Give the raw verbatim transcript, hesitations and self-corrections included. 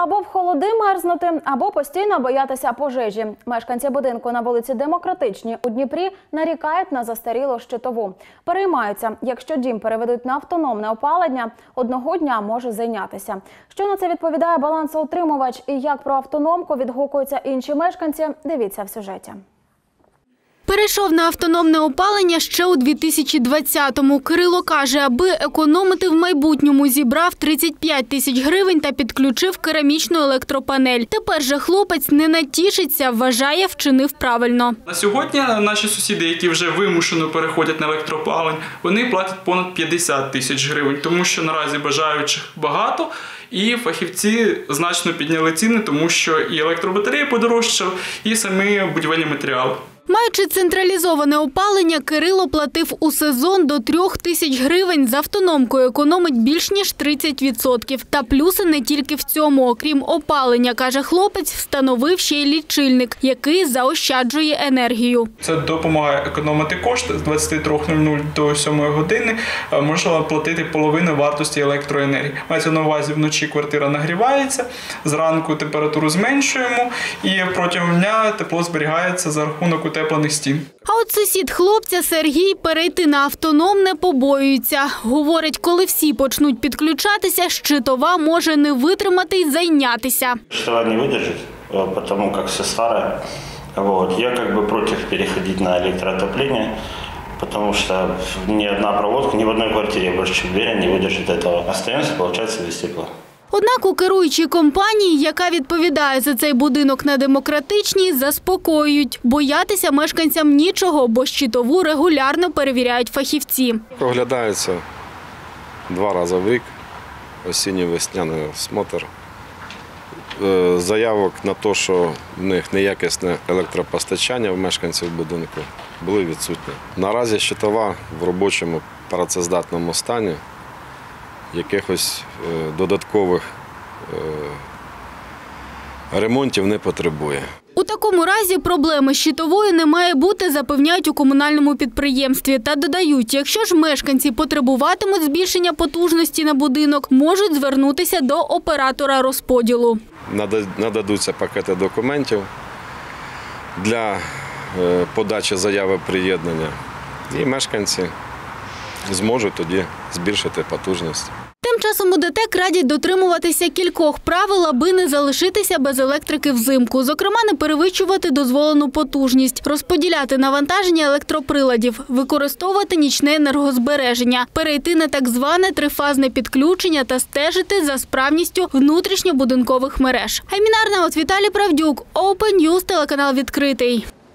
Або в холоди мерзнути, або постійно боятися пожежі. Мешканці будинку на вулиці Демократичній у Дніпрі нарікають на застарілу щитову. Переймаються, якщо дім переведуть на автономне опалення, одного дня може зайнятися. Що на це відповідає балансоутримувач і як про автономку відгукуються інші мешканці, дивіться в сюжеті. Перейшов на автономне опалення ще у дві тисячі двадцятому. Кирило каже, аби економити в майбутньому, зібрав тридцять п'ять тисяч гривень та підключив керамічну електропанель. Тепер же хлопець не натішиться, вважає, вчинив правильно. На сьогодні наші сусіди, які вже вимушено переходять на електроопалення, вони платять понад п'ятдесят тисяч гривень, тому що наразі бажаючих багато. І фахівці значно підняли ціни, тому що і електробатареї подорожчав, і самі будівельні матеріали. Маючи централізоване опалення, Кирило платив у сезон до трьох тисяч гривень. З автономкою економить більш ніж тридцять відсотків. Та плюси не тільки в цьому. Окрім опалення, каже хлопець, встановив ще й лічильник, який заощаджує енергію. Це допомагає економити кошти. З двадцяти трьох нуль нуль до сьомої години можна платити половину вартості електроенергії. Мається на увазі, вночі квартира нагрівається, зранку температуру зменшуємо і протягом дня тепло зберігається за рахунок утеплених стін. А от сусід хлопця Сергій перейти на автономне побоюється. Говорить, коли всі почнуть підключатися, щитова може не витримати й зайнятися. Щитова не витримає, тому як все старе. Вот. Я как бы против переходить на электроотопление, потому что ни одна проводка, ни в одной квартире, я больше чем уверен, не выдержит этого. Остаемся, получается, без тепла. Однак у керуючій компанії, яка відповідає за цей будинок на Демократичній, заспокоюють. Боятися мешканцям нічого, бо щитову регулярно перевіряють фахівці. Проглядається два рази в рік, осінньо-весняний осмотр. Заявок на те, що в них неякісне електропостачання в мешканців будинку, були відсутні. Наразі щитова в робочому працездатному стані. Якихось додаткових ремонтів не потребує. У такому разі проблеми з щитовою не має бути, запевняють у комунальному підприємстві. Та додають, якщо ж мешканці потребуватимуть збільшення потужності на будинок, можуть звернутися до оператора розподілу. Нададуться пакети документів для подачі заяви приєднання і мешканці зможуть тоді збільшити потужність. Тим часом у ДТЕК радять дотримуватися кількох правил, аби не залишитися без електрики взимку. Зокрема, не перевищувати дозволену потужність, розподіляти навантаження електроприладів, використовувати нічне енергозбереження, перейти на так зване трифазне підключення та стежити за справністю внутрішньобудинкових мереж. Аймінарна, от Віталій Правдюк, Open News, телеканал «Відкритий».